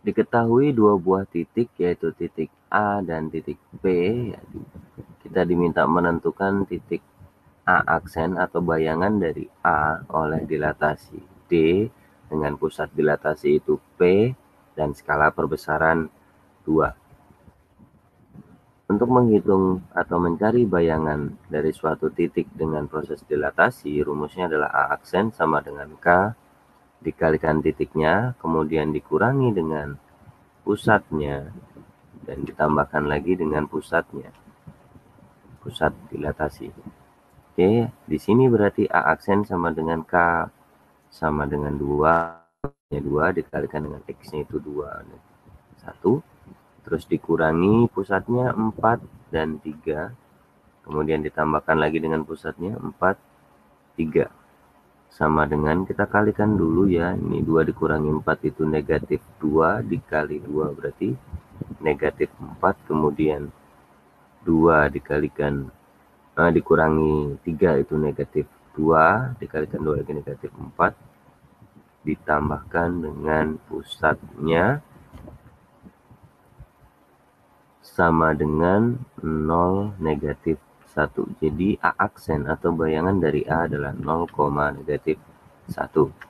Diketahui dua buah titik yaitu titik A dan titik B, kita diminta menentukan titik A aksen atau bayangan dari A oleh dilatasi D dengan pusat dilatasi itu P dan skala perbesaran 2. Untuk menghitung atau mencari bayangan dari suatu titik dengan proses dilatasi, rumusnya adalah A aksen sama dengan K dikalikan titiknya, kemudian dikurangi dengan pusatnya, dan ditambahkan lagi dengan pusatnya, pusat dilatasi. Oke, di sini berarti A aksen sama dengan K sama dengan 2, 2 dikalikan dengan X-nya itu 2, 1, terus dikurangi pusatnya 4 dan 3, kemudian ditambahkan lagi dengan pusatnya 4, 3. Sama dengan kita kalikan dulu ya, ini 2 dikurangi 4 itu negatif 2 dikali 2 berarti negatif 4, kemudian 2 dikalikan dikurangi 3 itu negatif 2, dikalikan 2 lagi negatif 4, ditambahkan dengan pusatnya sama dengan 0, negatif 1. Jadi A aksen atau bayangan dari A adalah 0, negatif 1.